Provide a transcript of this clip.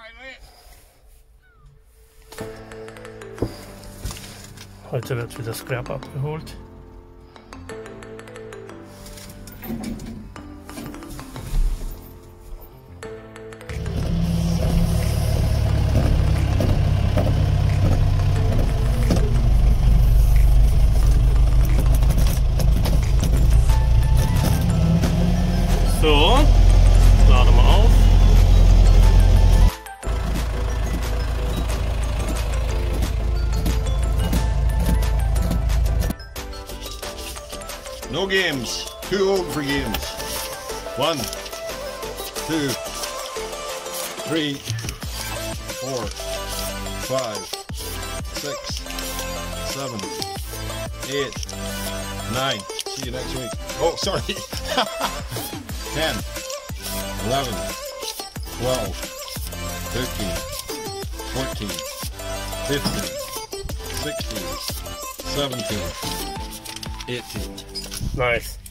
Heute wird wieder Scrap abgeholt. So, laden wir auf. No games. Too old for games. 1, 2, 3, 4, 5, 6, 7, 8, 9. See you next week. Oh, sorry. 10, 11, 12, 13, 14, 15, 16, 17, 18. Nice.